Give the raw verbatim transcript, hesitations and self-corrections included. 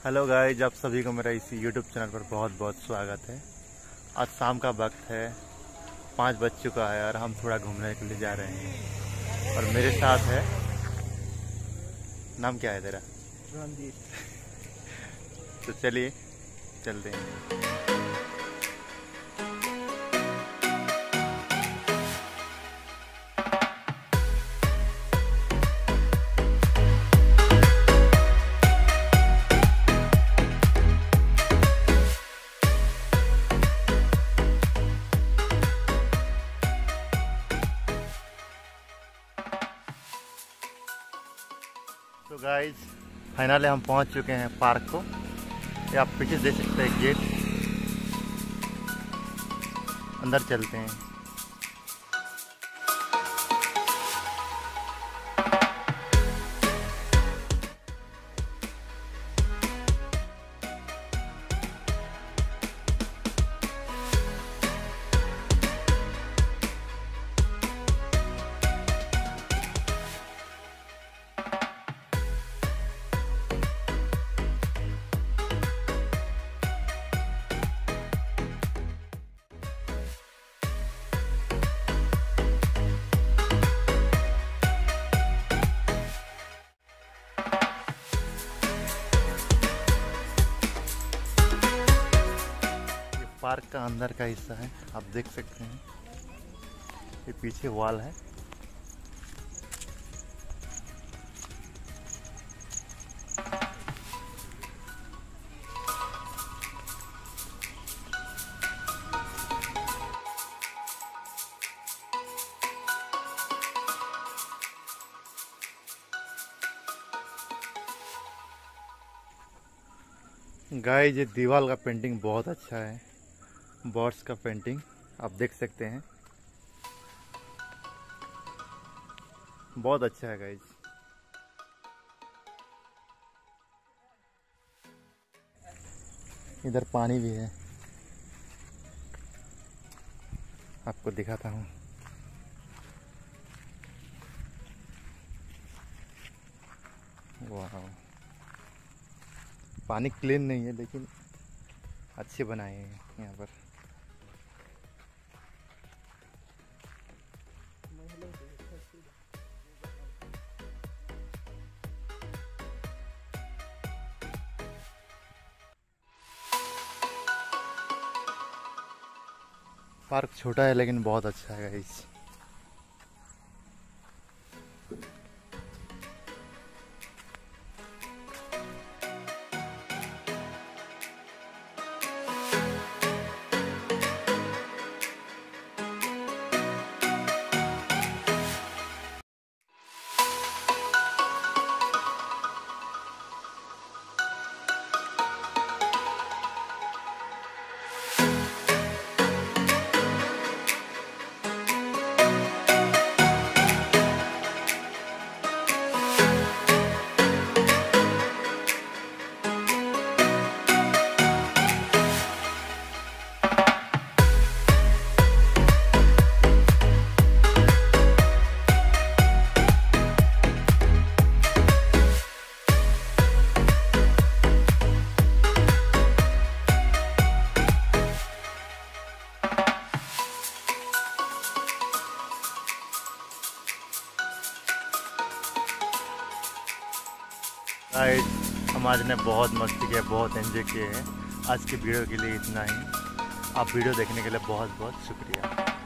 Hello guys, आप सभी को मेरा इसी यूट्यूब चैनल पर बहुत बहुत स्वागत है। आज शाम का वक्त है, पाँच बज चुका है और हम थोड़ा घूमने के लिए जा रहे हैं। और मेरे साथ है, नाम क्या है तेरा? रणजीत। तो चलिए चलते हैं। तो गाइज फाइनली हम पहुंच चुके हैं पार्क को। ये आप पीछे देख सकते हैं गेट, अंदर चलते हैं। पार्क का अंदर का हिस्सा है, आप देख सकते हैं। ये पीछे वॉल है। गाइस, ये दीवार का पेंटिंग बहुत अच्छा है। बर्ड्स का पेंटिंग आप देख सकते हैं, बहुत अच्छा है गाइस। इधर पानी भी है, आपको दिखाता हूँ। वाह, पानी क्लीन नहीं है लेकिन अच्छे बनाए हैं यहाँ पर। पार्क छोटा है लेकिन बहुत अच्छा है गाइस। गाइस, हम आज ने बहुत मस्ती किया, बहुत एंजॉय किए हैं। आज की वीडियो के लिए इतना ही। आप वीडियो देखने के लिए बहुत बहुत शुक्रिया।